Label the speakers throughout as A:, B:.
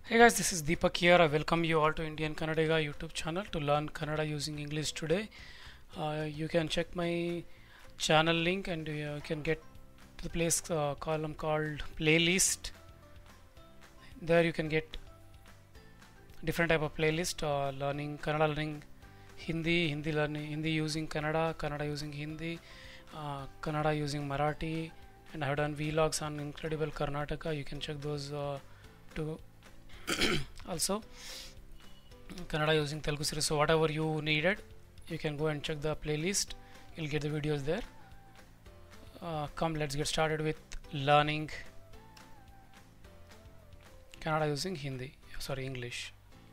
A: Hey guys, this is Deepak here. I welcome you all to IndianKannadiga YouTube channel to learn Kannada using English today. You can check my channel link and you can get to the place column called playlist. There you can get different type of playlist, learning Kannada, learning Hindi learning Hindi using Kannada, Kannada using Hindi, Kannada using Marathi, and I have done vlogs on incredible Karnataka. You can check those too. Also Kannada using Telugu series. So whatever you needed, you can go and check the playlist. You'll get the videos there. Come, let's get started with learning Kannada using English.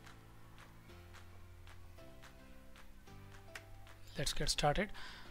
A: Let's get started.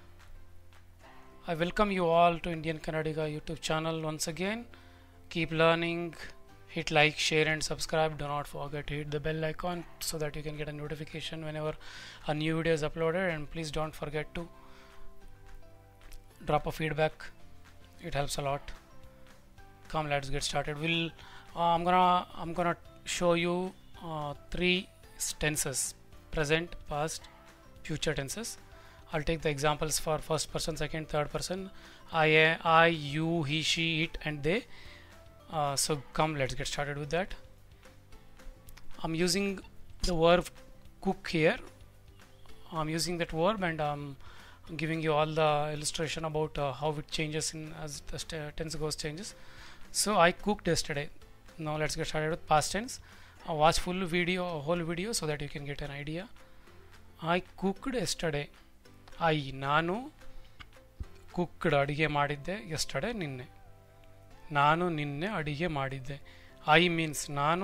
A: I welcome you all to IndianKannadiga YouTube channel once again. Keep learning. Hit like, share and subscribe. Do not forget to hit the bell icon so that you can get a notification whenever a new video is uploaded, and please don't forget to drop a feedback. It helps a lot. Come, let's get started. I'm gonna show you three tenses: present, past, future tenses. I'll take the examples for first person, second, third person. I, you, he, she, it and they. So come, let's get started with that. I'm using the verb cook here. I'm using that verb and I'm giving you all the illustration about how it changes as the tense goes changes. So I cooked yesterday. Now let's get started with past tense. Watch whole video so that you can get an idea. I cooked yesterday. ನಾನು cooked ಅಡಿಗೆ ಮಾಡಿದ್ದೆ yesterday ನಿನ್ನೆ. ನಾನು ನಿನ್ನೆ ಅಡಿಗೆ ಮಾಡಿದ್ದೆ. I means ನಾನು.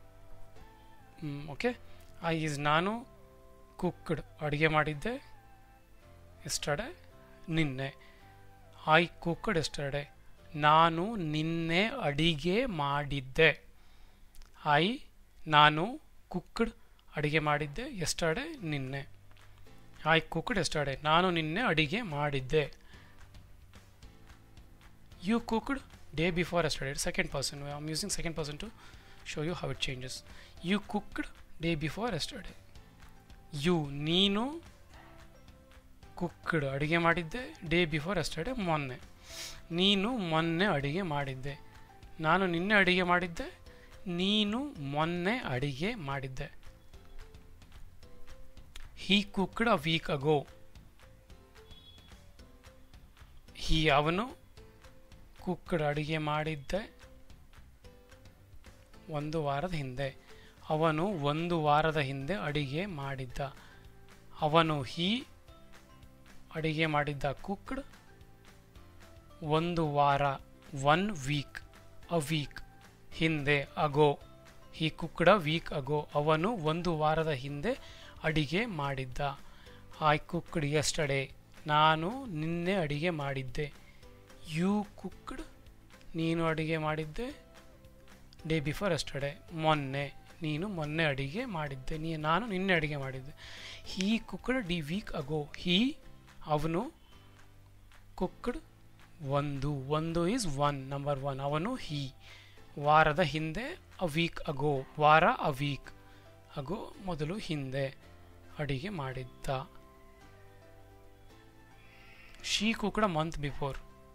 A: Okay, I is ನಾನು ಕುಕ್ಡ್ ಅಡಿಗೆ ಮಾಡಿದ್ದೆ ಎಸ್ಟರ್ಡೆ ನಿನ್ನೆ. I cooked yesterday. ನಾನು ನಿನ್ನೆ ಅಡಿಗೆ ಮಾಡಿದ್ದೆ. ನಾನು ಕುಕ್ಡ್ ಅಡಿಗೆ ಮಾಡಿದ್ದೆ ಎಸ್ಟರ್ಡೆ ನಿನ್ನೆ. I cooked yesterday. ನಾನು ನಿನ್ನೆ ಅಡಿಗೆ ಮಾಡಿದ್ದೆ. You cooked day before yesterday. Second person. I'm using second person to show you how it changes. You cooked day before yesterday. You ನೀನು cooked ಅಡಿಗೆ ಮಾಡಿದ್ದೆ day before yesterday ಮೊನ್ನೆ. ನೀನು ಮೊನ್ನೆ ಅಡಿಗೆ ಮಾಡಿದ್ದೆ. ನಾನು ನಿನ್ನೆ ಅಡಿಗೆ ಮಾಡಿದ್ದೆ. ನೀನು ಮೊನ್ನೆ ಅಡಿಗೆ ಮಾಡಿದ್ದೆ. He cooked a week ago. ಅವನು ಕುಕ್ಡ್ ಅಡಿಗೆ ಮಾಡಿದ್ದೆ ಒಂದು ವಾರದ ಹಿಂದೆ. ಅವನು ಒಂದು ವಾರದ ಹಿಂದೆ ಅಡಿಗೆ ಮಾಡಿದ್ದ. ಅವನು ಅಡಿಗೆ ಮಾಡಿದ್ದ ಕುಕ್ಡ್ ಒಂದು ವಾರ ಒನ್ ವೀಕ್. ಅ ವೀಕ್ ಹಿಂದೆ. Ago he cooked a week ago. ಅವನು ಒಂದು ವಾರದ ಹಿಂದೆ ಅಡಿಗೆ ಮಾಡಿದ್ದ. I cooked yesterday. ನಾನು ನಿನ್ನೆ ಅಡಿಗೆ ಮಾಡಿದ್ದೆ. ಯು ಕುಕ್ಡ್ ನೀನು ಅಡಿಗೆ ಮಾಡಿದ್ದೆ ಡೇ ಬಿಫೋರ್ ಯೆಸ್ಟರ್ಡೇ ಮೊನ್ನೆ. ನೀನು ಮೊನ್ನೆ ಅಡಿಗೆ ಮಾಡಿದ್ದೆ. ನಾನು ನಿನ್ನೆ ಅಡಿಗೆ ಮಾಡಿದ್ದೆ. He cooked the week ago. ಅವನು ಕುಕ್ಡ್ ಒಂದು ಈಸ್ ಒನ್, ನಂಬರ್ ಒನ್. ಅವನು ವಾರದ ಹಿಂದೆ. ಅ ವೀಕ್ ಅಗೋ ವಾರ. ಅ ವೀಕ್ ಅಗೋ ಮೊದಲು ಹಿಂದೆ ಅಡಿಗೆ ಮಾಡಿದ್ದ. She cooked a month before.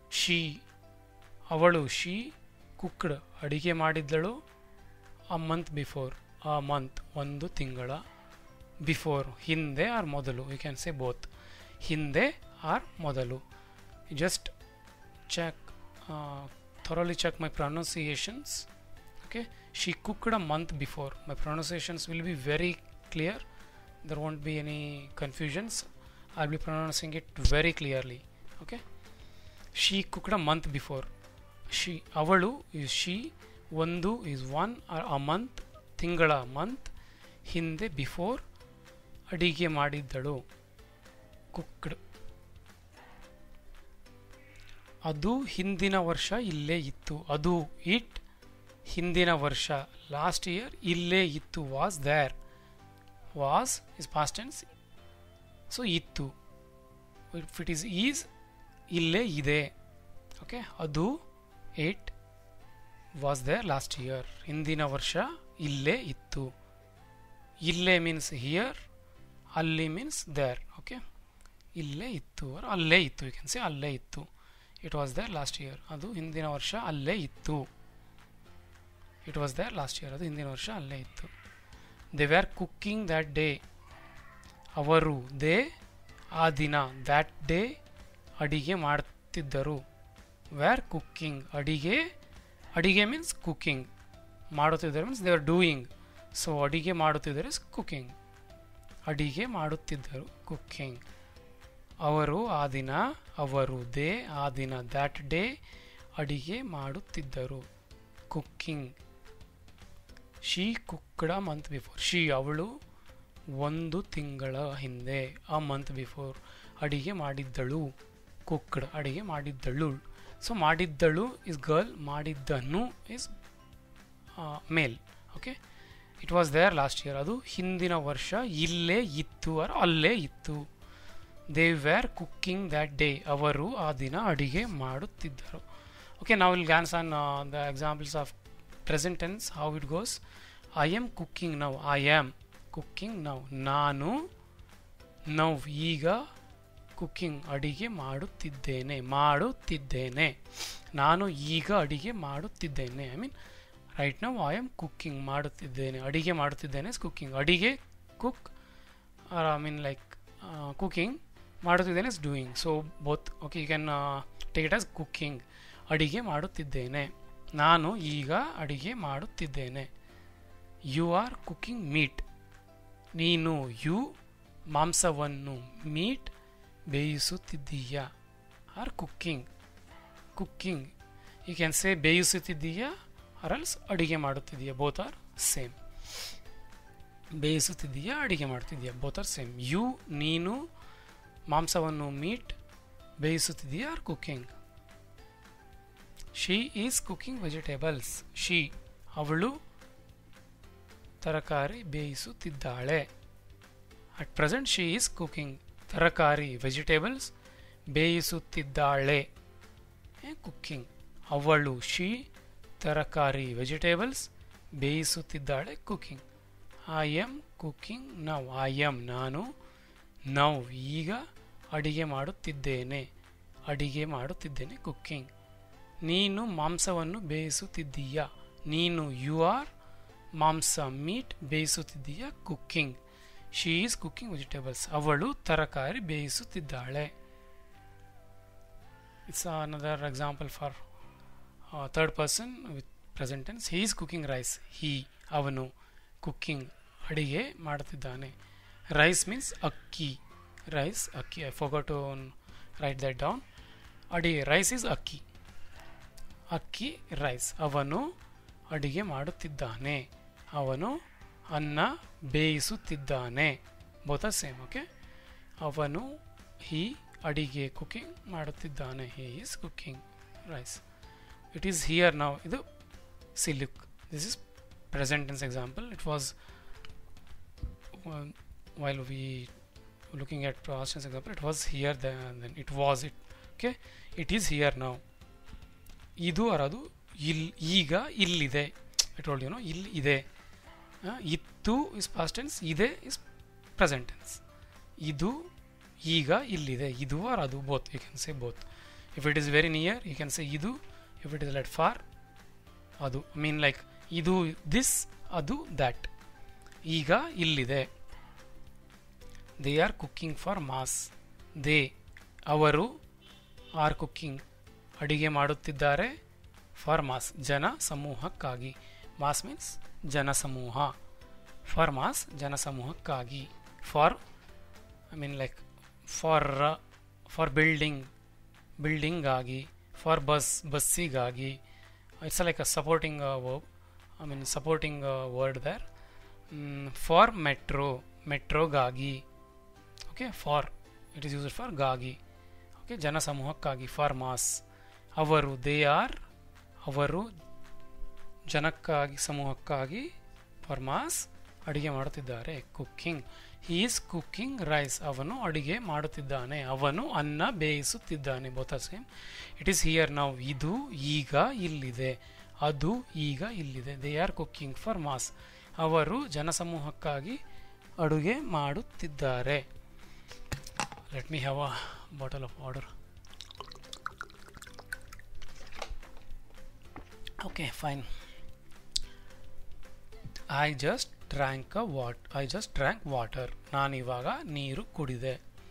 A: ಅವಳು ಕುಕ್ಡ್ ಅಡಿಗೆ ಮಾಡಿದ್ದಳು a month before. A month ಒಂದು ತಿಂಗಳ. ಬಿಫೋರ್ ಹಿಂದೆ ಆರ್ ಮೊದಲು. You can say both. ಹಿಂದೆ ಆರ್ ಮೊದಲು. Just check thoroughly check my pronunciations. Okay, she cooked a month before. My pronunciations will be very clear. There won't be any confusions. I'll be pronouncing it very clearly. Okay, she cooked a month before. ಅವಳು is she. ಒಂದು is one or a month. ತಿಂಗಳ month. ಹಿಂದೆ before ಅಡಿಗೆ ಮಾಡಿದ್ದಳು cooked. ಅದು ಹಿಂದಿನ ವರ್ಷ ಇಲ್ಲೇ ಇತ್ತು. ಅದು ಇಟ್ ಹಿಂದಿನ ವರ್ಷ ಲಾಸ್ಟ್ ಇಯರ್ ಇಲ್ಲೇ ಇತ್ತು. Was there. Was is past tense. So ಇತ್ತು. ಇಫ್ ಇಟ್ ಈಸ್ ಇಲ್ಲೇ ಇದೆ. ಓಕೆ, ಅದು it was there last year. ಹಿಂದಿನ ವರ್ಷ ಇಲ್ಲೇ ಇತ್ತು. ಇಲ್ಲೇ ಮೀನ್ಸ್ ಹಿಯರ್, ಅಲ್ಲಿ ಮೀನ್ಸ್ ದೇರ್. ಓಕೆ, ಇಲ್ಲೇ ಇತ್ತು or ಅಲ್ಲೇ ಇತ್ತು, ಯು ಕ್ಯಾನ್ ಸೇ ಅಲ್ಲೇ ಇತ್ತು. It was there last year, ಅದು ಹಿಂದಿನ ವರ್ಷ ಅಲ್ಲೇ ಇತ್ತು. It was there last year, ಅದು ಹಿಂದಿನ ವರ್ಷ ಅಲ್ಲೇ ಇತ್ತು. They were cooking that day, ಅವರು ದೇ ಆ ದಿನ, ದ್ಯಾಟ್ ಡೇ ಅಡಿಗೆ ಮಾಡುತ್ತಿದ್ದರು. ವ್ಯಾರ್ ಕುಕ್ಕಿಂಗ್, ಅಡಿಗೆ, ಅಡಿಗೆ ಮೀನ್ಸ್ ಕುಕ್ಕಿಂಗ್, ಮಾಡುತ್ತಿದ್ದರು means they are doing. So ಅಡಿಗೆ ಮಾಡುತ್ತಿದ್ದರು ಇಸ್ ಕುಕ್ಕಿಂಗ್, ಅಡಿಗೆ ಮಾಡುತ್ತಿದ್ದರು ಕುಕ್ಕಿಂಗ್. ಅವರು ಆ ದಿನ, ಅವರು ದೇ ಆ ದಿನ, ದ್ಯಾಟ್ ಡೇ ಅಡಿಗೆ ಮಾಡುತ್ತಿದ್ದರು cooking. She cooked a month before, she ಅವಳು ಒಂದು ತಿಂಗಳ ಹಿಂದೆ, ಅ ಮಂತ್ ಬಿಫೋರ್ ಅಡಿಗೆ ಮಾಡಿದ್ದಳು. ಕುಕ್ಡ್ ಅಡಿಗೆ ಮಾಡಿದ್ದಳು. ಸೊ ಮಾಡಿದ್ದಳು ಇಸ್ ಗರ್ಲ್, ಮಾಡಿದ್ದನು is male. Okay, it was there last year, ಅದು ಹಿಂದಿನ ವರ್ಷ ಇಲ್ಲೇ ಇತ್ತು or ಅಲ್ಲೇ ಇತ್ತು. They were cooking that day, ಅವರು ಆ ದಿನ ಅಡಿಗೆ ಮಾಡುತ್ತಿದ್ದರು. ಓಕೆ, ನಾವು will glance on the examples of present tense, how it goes. I am cooking now, I am cooking now, ನಾನು ನೌ ಈಗ ಕುಕ್ಕಿಂಗ್ ಅಡಿಗೆ ಮಾಡುತ್ತಿದ್ದೇನೆ, ಮಾಡುತ್ತಿದ್ದೇನೆ. ನಾನು ಈಗ ಅಡಿಗೆ ಮಾಡುತ್ತಿದ್ದೇನೆ. I mean right now I am cooking, ಮಾಡುತ್ತಿದ್ದೇನೆ, ಅಡಿಗೆ ಮಾಡುತ್ತಿದ್ದೇನೆ ಇಸ್ ಕುಕ್ಕಿಂಗ್. ಅಡಿಗೆ cook or I mean like cooking, ಮಾಡುತ್ತಿದ್ದೇನೆ is doing. So both. Okay, you can take it as cooking, ಅಡಿಗೆ ಮಾಡುತ್ತಿದ್ದೇನೆ. ನಾನು ಈಗ ಅಡಿಗೆ ಮಾಡುತ್ತಿದ್ದೇನೆ. ಯು ಆರ್ ಕುಕ್ಕಿಂಗ್ ಮೀಟ್, ನೀನು ಯು ಮಾಂಸವನ್ನು, ಮೀಟ್ ಬೇಯಿಸುತ್ತಿದ್ದೀಯಾ, or cooking. Cooking you can say ಬೇಯಿಸುತ್ತಿದ್ದೀಯಾ ಆರ್ ಎಲ್ಸ್ ಅಡಿಗೆ ಮಾಡುತ್ತಿದ್ದೀಯಾ, ಬೋತ್ ಆರ್ ಸೇಮ್. ಬೇಯಿಸುತ್ತಿದ್ದೀಯಾ, ಅಡಿಗೆ ಮಾಡ್ತಿದ್ದೀಯಾ, ಬೋತ್ ಆರ್ ಸೇಮ್. ಯು ನೀನು ಮಾಂಸವನ್ನು, ಮೀಟ್ ಬೇಯಿಸುತ್ತಿದ್ದೀಯಾ or cooking. She is cooking vegetables, she ಅವಳು ತರಕಾರಿ ಬೇಯಿಸುತ್ತಿದ್ದಾಳೆ. At present she is cooking, ತರಕಾರಿ ವೆಜಿಟೇಬಲ್ಸ್ ಬೇಯಿಸುತ್ತಿದ್ದಾಳೆ, ಕುಕ್ಕಿಂಗ್. ಅವಳು ಶಿ ತರಕಾರಿ ವೆಜಿಟೇಬಲ್ಸ್ ಬೇಯಿಸುತ್ತಿದ್ದಾಳೆ, cooking. I am cooking now, I am ನಾನು, ನೌ ಈಗ ಅಡಿಗೆ ಮಾಡುತ್ತಿದ್ದೇನೆ, ಅಡಿಗೆ ಮಾಡುತ್ತಿದ್ದೇನೆ, ಕುಕ್ಕಿಂಗ್. ನೀನು ಮಾಂಸವನ್ನು ಬೇಯಿಸುತ್ತಿದ್ದೀಯಾ, ನೀನು ಯು ಆರ್ ಮಾಂಸ, ಮೀಟ್ ಬೇಯಿಸುತ್ತಿದ್ದೀಯಾ, cooking. She is cooking vegetables, ಅವಳು ತರಕಾರಿ ಬೇಯಿಸುತ್ತಿದ್ದಾಳೆ. It's another example for third person with present tense. He is cooking rice, he ಅವನು, ಕುಕ್ಕಿಂಗ್ ಅಡಿಗೆ ಮಾಡುತ್ತಿದ್ದಾನೆ. ರೈಸ್ ಮೀನ್ಸ್ ಅಕ್ಕಿ, ರೈಸ್ ಅಕ್ಕಿ. I forgot to write that down. ಅಡಿಗೆ ರೈಸ್ ಈಸ್ ಅಕ್ಕಿ, ಅಕ್ಕಿ ರೈಸ್. ಅವನು ಅಡಿಗೆ ಮಾಡುತ್ತಿದ್ದಾನೆ, ಅವನು ಅನ್ನ ಬೇಯಿಸುತ್ತಿದ್ದಾನೆ, ಬೋತ್ ಆರ್ ಸೇಮ್. ಓಕೆ, ಅವನು ಹಿ ಅಡಿಗೆ ಕುಕಿಂಗ್ ಮಾಡುತ್ತಿದ್ದಾನೆ, he is cooking rice. It is here now, ಇದು see look, this is present tense example. It was while we looking at past tense example, it was here, then it was it. Okay, it is here now. ಇದು ಅರದು ಈಗ ಇಲ್ಲಿದೆ. I told you, ಇಲ್ಲಿ ಇದೆ. ಇತ್ತು is past tense, ಇದೆ is present tense. ಇದು ಈಗ ಇಲ್ಲಿದೆ, ಇದು or ಅದು, both you can say both. If it is very near you can say ಇದು, if it is like far ಅದು. I mean like ಇದು this, ಅದು that. ಈಗ ಇಲ್ಲಿದೆ. They are cooking for mass. They ಅವರು are cooking ಅಡಿಗೆ ಮಾಡುತ್ತಿದ್ದಾರೆ for mass ಜನ ಸಮೂಹಕ್ಕಾಗಿ. ಮಾಸ್ ಮೀನ್ಸ್ ಜನ ಸಮೂಹ, ಫಾರ್ ಮಾಸ್ ಜನ ಸಮೂಹಕ್ಕಾಗಿ. For I mean like for building ಆಗಿ, ಫಾರ್ ಬಸ್ಸಿಗಾಗಿ. It's like a supporting verb, I mean supporting word there. For ಮೆಟ್ರೋಗಾಗಿ. Okay, for it is used for ಗಾಗಿ. ಓಕೆ, ಜನ ಸಮೂಹಕ್ಕಾಗಿ, ಫಾರ್ ಮಾಸ್. ಅವರು ದೇ ಆರ್ ಅವರು ಜನಕ್ಕಾಗಿ ಸಮೂಹಕ್ಕಾಗಿ, ಫಾರ್ ಮಾಸ್ ಅಡಿಗೆ ಮಾಡುತ್ತಿದ್ದಾರೆ, cooking. He is cooking rice ಅವನು ಅಡಿಗೆ ಮಾಡುತ್ತಿದ್ದಾನೆ, ಅವನು ಅನ್ನ ಬೇಯಿಸುತ್ತಿದ್ದಾನೆ, both are same. It is here now ಇದು ಈಗ ಇಲ್ಲಿದೆ, ಅದು ಈಗ ಇಲ್ಲಿದೆ. They are cooking for mass. ಅವರು ಜನಸಮೂಹಕ್ಕಾಗಿ ಅಡುಗೆ ಮಾಡುತ್ತಿದ್ದಾರೆ. Let me have a bottle of water. Okay fine. I just drank water. ನಾನಿವಾಗ ನೀರು ಕುಡಿದೆ.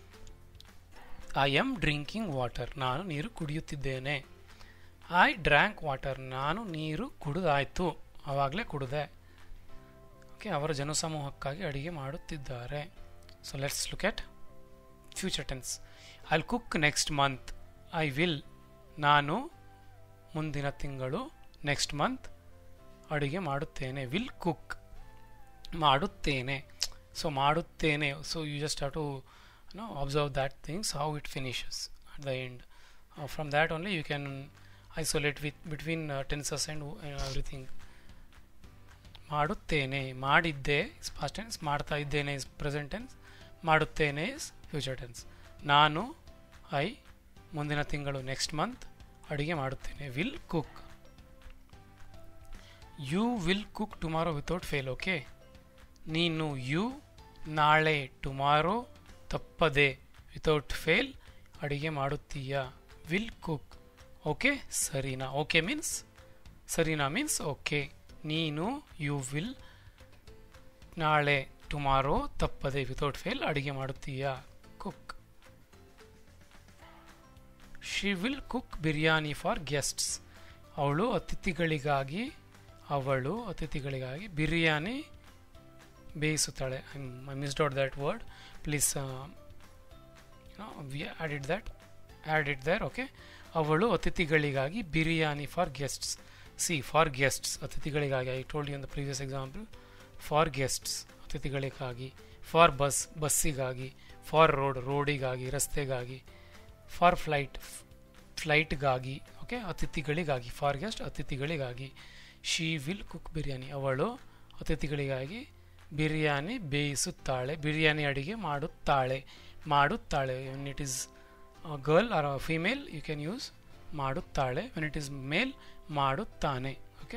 A: I am drinking water. ನಾನು ನೀರು ಕುಡಿಯುತ್ತಿದ್ದೇನೆ. I drank water. ನಾನು ನೀರು ಕುಡಿದಾಯಿತು, ಆವಾಗಲೇ ಕುಡಿದೆ. ಓಕೆ, ಅವರ ಜನಸಮೂಹಕ್ಕಾಗಿ ಅಡುಗೆ ಮಾಡುತ್ತಿದ್ದಾರೆ. So let's look at future tense. I will cook next month. I will, ನಾನು ಮುಂದಿನ ತಿಂಗಳು, ನೆಕ್ಸ್ಟ್ ಮಂತ್ ಅಡುಗೆ ಮಾಡುತ್ತೇನೆ. ವಿಲ್ ಕುಕ್, ಮಾಡುತ್ತೇನೆ. ಸೊ ಮಾಡುತ್ತೇನೆ. So you just have to observe that things how it finishes at the end. From that only you can isolate between tenses and everything. ಮಾಡುತ್ತೇನೆ, ಮಾಡಿದ್ದೆ is past tense, ಮಾಡ್ತಾ ಇದ್ದೇನೆ is present tense, ಮಾಡುತ್ತೇನೆ is future tense. ನಾನು I ಮುಂದಿನ ತಿಂಗಳು next month ಅಡುಗೆ ಮಾಡುತ್ತೇನೆ. Will cook. You will cook tomorrow without fail. Okay, ನೀನು ಯು ನಾಳೆ, ಟುಮಾರೋ ತಪ್ಪದೆ, ವಿತೌಟ್ ಫೇಲ್ ಅಡುಗೆ ಮಾಡುತ್ತೀಯ. Will cook. ಓಕೆ ಸರಿನಾ. ಓಕೆ ಮೀನ್ಸ್ ಸರಿನಾ ಮೀನ್ಸ್ ಓಕೆ. ನೀನು ಯು ವಿಲ್ ನಾಳೆ, ಟುಮಾರೋ ತಪ್ಪದೆ, ವಿತೌಟ್ ಫೇಲ್ ಅಡುಗೆ ಮಾಡುತ್ತೀಯ. Cook. She will cook biryani for guests. ಅವಳು ಅತಿಥಿಗಳಿಗಾಗಿ ಬಿರಿಯಾನಿ ಬೇಯಿಸುತ್ತಾಳೆ. I missed out that word. Please we add it there. Okay, ಅವಳು ಅತಿಥಿಗಳಿಗಾಗಿ biryani for guests. See, for guests, ಅತಿಥಿಗಳಿಗಾಗಿ. I told you in the previous example. For guests ಅತಿಥಿಗಳಿಗಾಗಿ. For bus, ಬಸ್ಸಿಗಾಗಿ. For road, ರೋಡಿಗಾಗಿ, ರಸ್ತೆಗಾಗಿ. ಫಾರ್ ಫ್ಲೈಟ್ಗಾಗಿ. ಓಕೆ, ಅತಿಥಿಗಳಿಗಾಗಿ. ಫಾರ್ ಗೆಸ್ಟ್, ಅತಿಥಿಗಳಿಗಾಗಿ. She will cook biryani. ಅವಳು ಅತಿಥಿಗಳಿಗಾಗಿ ಬಿರಿಯಾನಿ ಬೇಯಿಸುತ್ತಾಳೆ. ಬಿರಿಯಾನಿ ಅಡಿಗೆ ಮಾಡುತ್ತಾಳೆ. When it is girl or female you can use ಮಾಡುತ್ತಾಳೆ. ವೆನ್ ಇಟ್ ಈಸ್ ಮೇಲ್ ಮಾಡುತ್ತಾನೆ. Okay,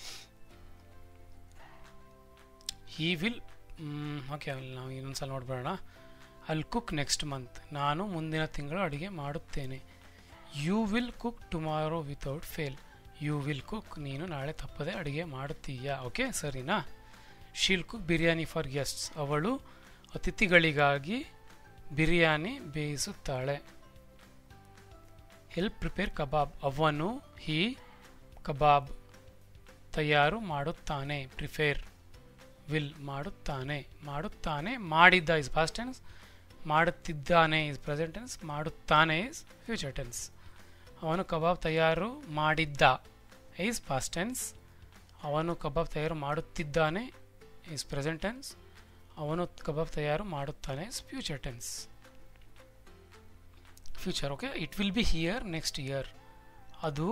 A: he will. ಓಕೆ, ನಾವು ಇನ್ನೊಂದ್ಸಲ ನೋಡ್ಬೇಡ. I will cook next month. ನಾನು ಮುಂದಿನ ತಿಂಗಳು ಅಡುಗೆ ಮಾಡುತ್ತೇನೆ. You will cook tomorrow without fail. You will cook, ನೀನು ನಾಳೆ ತಪ್ಪದೆ ಅಡುಗೆ ಮಾಡುತ್ತೀಯ. ಓಕೆ ಸರಿನಾ. She'll cook biryani for guests. ಅವಳು ಅತಿಥಿಗಳಿಗಾಗಿ ಬಿರಿಯಾನಿ ಬೇಯಿಸುತ್ತಾಳೆ. He'll prepare kebab. ಅವನು ಕಬಾಬ್ ತಯಾರು ಮಾಡುತ್ತಾನೆ. ಪ್ರಿಫೇರ್ ವಿಲ್ ಮಾಡುತ್ತಾನೆ. ಮಾಡಿದ್ದ ಇಸ್ ಪಾಸ್ಟ್ ಟೆನ್ಸ್. ಮಾಡುತ್ತಿದ್ದಾನೆ ಇಸ್ ಪ್ರೆಸೆಂಟ್ ಟೆನ್ಸ್. ಮಾಡುತ್ತಾನೆ ಇಸ್ ಫ್ಯೂಚರ್ ಟೆನ್ಸ್. ಅವನು ಕಬಾಬ್ ತಯಾರು ಮಾಡಿದ್ದ ಈಸ್ ಪಾಸ್ಟ್ ಟೆನ್ಸ್. ಅವನು ಕಬಾಬ್ ತಯಾರು ಮಾಡುತ್ತಿದ್ದಾನೆ ಈಸ್ ಪ್ರೆಸೆಂಟ್ ಟೆನ್ಸ್. ಅವನು ಕಬಾಬ್ ತಯಾರು ಮಾಡುತ್ತಾನೆ is future tense. Future. Okay, it will be here next year. ಅದು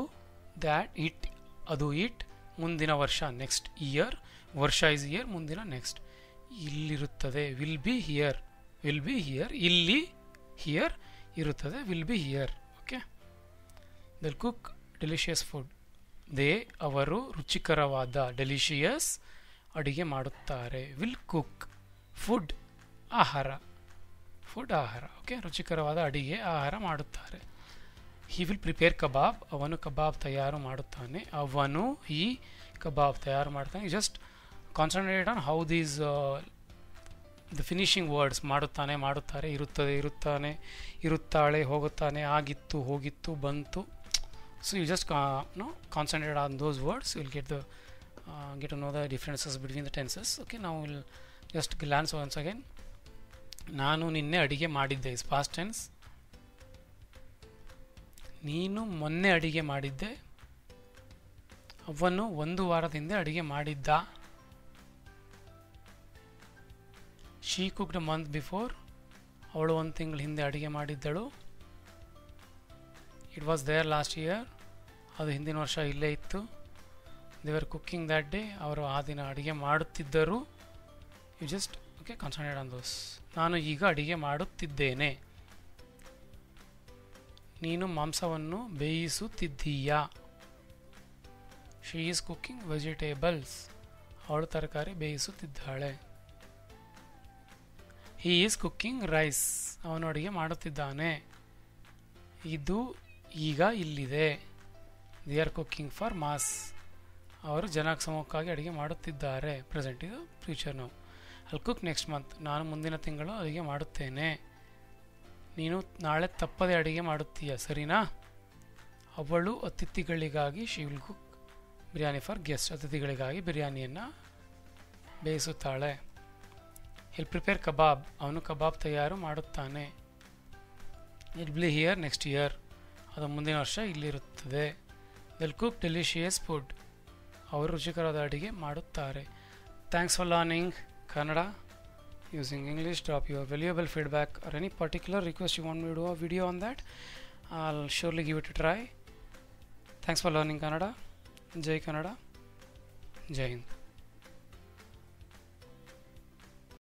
A: ಇಟ್ ಮುಂದಿನ ವರ್ಷ. ನೆಕ್ಸ್ಟ್ ಇಯರ್, ವರ್ಷ ಇಸ್ ಇಯರ್, ಮುಂದಿನ ನೆಕ್ಸ್ಟ್. ಇಲ್ಲಿರುತ್ತದೆ. Will be here. ಇಲ್ಲಿ ಹಿಯರ್ ಇರುತ್ತದೆ. Will be here. Okay, they cook delicious food. ಅವರು ರುಚಿಕರವಾದ ಡೆಲಿಷಿಯಸ್ ಅಡುಗೆ ಮಾಡುತ್ತಾರೆ. ವಿಲ್ ಕುಕ್ ಫುಡ್, ಆಹಾರ. ಓಕೆ, ರುಚಿಕರವಾದ ಅಡಿಗೆ, ಆಹಾರ ಮಾಡುತ್ತಾರೆ. He will prepare kebab. ಅವನು ಕಬಾಬ್ ತಯಾರು ಮಾಡುತ್ತಾನೆ. ಕಬಾಬ್ ತಯಾರು ಮಾಡ್ತಾನೆ. Just concentrate on how these the finishing words. ಮಾಡುತ್ತಾನೆ, ಮಾಡುತ್ತಾರೆ, ಇರುತ್ತದೆ, ಇರುತ್ತಾನೆ, ಇರುತ್ತಾಳೆ, ಹೋಗುತ್ತಾನೆ, ಆಗಿತ್ತು, ಹೋಗಿತ್ತು, ಬಂತು. So you just concentrate on those words. You will get to know the differences between the tenses. Okay, now we'll just glance once again. ನಾನು ನಿನ್ನೆ ಅಡಿಗೆ ಮಾಡಿದ್ದೆ is past tense. ನೀನು ಮೊನ್ನೆ ಅಡಿಗೆ ಮಾಡಿದ್ದೆ. ಅವನು ಒಂದು ವಾರದ ಹಿಂದೆ ಅಡಿಗೆ ಮಾಡಿದ್ದ. She cooked a month before. ಅವಳು ಒಂದು ತಿಂಗಳ ಹಿಂದೆ ಅಡಿಗೆ ಮಾಡಿದ್ದಳು. It was there last year. ಅದು ಹಿಂದಿನ ವರ್ಷ ಇಲ್ಲೇ ಇತ್ತು. They were cooking that day. ಅವರು ಆ ದಿನ ಅಡಿಗೆ ಮಾಡುತ್ತಿದ್ದರು. You just concentrate on those. ನಾನು ಈಗ ಅಡಿಗೆ ಮಾಡುತ್ತಿದ್ದೇನೆ. ನೀನು ಮಾಂಸವನ್ನು ಬೇಯಿಸುತ್ತಿದ್ದೀಯಾ. She is cooking vegetables. ಅವಳು ತರಕಾರಿ ಬೇಯಿಸುತ್ತಿದ್ದಾಳೆ. He is cooking rice. ಅವನು ಅಡುಗೆ ಮಾಡುತ್ತಿದ್ದಾನೆ. ಇದು ಈಗ ಇಲ್ಲಿದೆ. They are cooking for mass. ಅವರು ಜನಸಮೂಹಕ್ಕಾಗಿ ಅಡುಗೆ ಮಾಡುತ್ತಿದ್ದಾರೆ. ಪ್ರೆಸೆಂಟ್, ಇದು ಫ್ಯೂಚರ್ ನಾವು. ಅಲ್ಲಿ ಕುಕ್ ನೆಕ್ಸ್ಟ್ ಮಂತ್. ನಾನು ಮುಂದಿನ ತಿಂಗಳು ಅಡುಗೆ ಮಾಡುತ್ತೇನೆ. ನೀನು ನಾಳೆ ತಪ್ಪದೆ ಅಡುಗೆ ಮಾಡುತ್ತೀಯ, ಸರಿನಾ? ಅವಳು ಅತಿಥಿಗಳಿಗಾಗಿ she will cook biryani for guest. ಅತಿಥಿಗಳಿಗಾಗಿ ಬಿರಿಯಾನಿಯನ್ನು ಬೇಯಿಸುತ್ತಾಳೆ. Will prepare kebab. ಅವನು ಕಬಾಬ್ ತಯಾರು ಮಾಡುತ್ತಾನೆ. It will here next year. ಅದು ಮುಂದಿನ ವರ್ಷ ಇಲ್ಲಿರುತ್ತದೆ. Will cook delicious food. ಅವರು ರುಚಿಕರವಾದ ಅಡುಗೆ ಮಾಡುತ್ತಾರೆ. Thanks for learning Kannada using English. Drop your valuable feedback or any particular request you want me to do a video on that. I'll surely give it a try. Thanks for learning Kannada. Jai Kannada. Jai Hind.